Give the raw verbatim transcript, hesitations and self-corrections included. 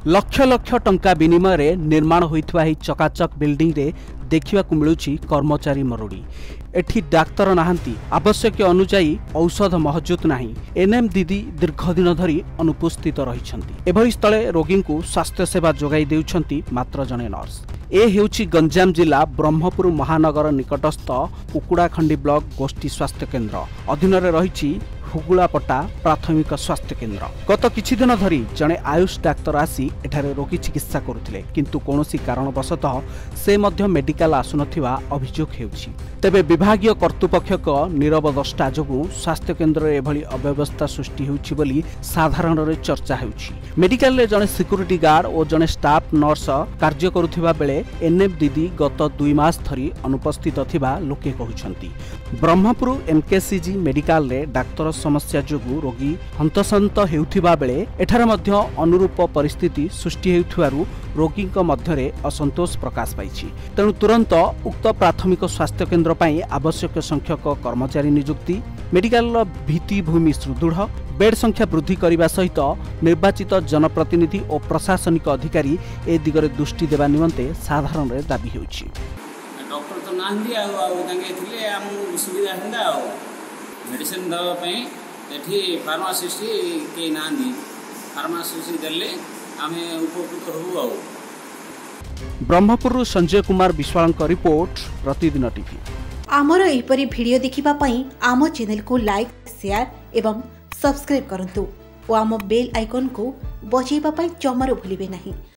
लक्ष लक्ष टंका विनिमय रे निर्माण होइथवा ही चकाचक बिल्डिंग रे देखिवा मिलुछि कर्मचारी मरुड़ी। एठी डाक्तर नाहांती, आवश्यक अनुजाई औषध महजूद नाही। एनएम दीदी दीर्घ दिन धरी अनुपस्थित रहिछंती। एभली स्थले रोगी को स्वास्थ्य सेवा जोगाई देउछंती मात्र जणे नर्स। ए हेउछि गंजाम जिला ब्रह्मपुर महानगर निकटस्थ कुकुड़ाखंडी ब्लॉक गोष्ठी स्वास्थ्य केन्द्र अधीन रही हुगुलापटा प्राथमिक स्वास्थ्य केन्द्र। गत किछि दिन धरी जणे आयुष डाक्तर आसी एठारे रोगी चिकित्सा करुथिले, किंतु कोनोसी कारणवशतः से मध्य मेडिकल आसुनथिबा अभियोग हेउछि। तेबे विभागीय कर्तृपक्षक नीरव दष्टा जोगु स्वास्थ्य केन्द्र एभली अव्यवस्था सृष्टि हेउछि बोली साधारण रे चर्चा हेउछि। मेडिकल रे जणे सिक्यूरिटी गार्ड और जणे स्टाफ नर्स कार्य करुथिबा बेले एनएम दीदी गत दुई मास धरी अनुपस्थित थिबा लोके कहुछंती। ब्रह्मपुर एमकेसीजी मेडिकल रे डाक्तर समस्या जोगु रोगी हंतसंत हेउथिबा बेले एठारे मध्य अनुरूप परिस्थिति सृष्टि हेउथिबारु रोगी मध्य असंतोष प्रकाश पाइछि। तेणु तुरंत उक्त प्राथमिक स्वास्थ्य केन्द्र पई आवश्यक संख्यक कर्मचारी नियुक्ति, मेडिकल भित्तिभूमि सुदृढ़, बेड संख्या वृद्धि करने सहित निर्वाचित जनप्रतिनिधि और प्रशासनिक अधिकारी ए दिगरे दृष्टि देवा निमंते साधारण रे दाबी हेउछि। डॉक्टर तो नांदी आ तांगे थिले हम सुविधा हंदा आ मेडिसिन दवा पई एठी फार्मासिस्ट के नांदी फार्मासिस्ट देले आमे उपकृत होबु आ। Brahmapur Sanjay Kumar Biswal report Pratidin TV. आमर एपरी वीडियो देखिबा पई आम चैनल को लाइक, शेयर एवं सब्सक्राइब करंतु और आम बेल आइकन को बजाइबा पई जमारो भूलिबे नहीं।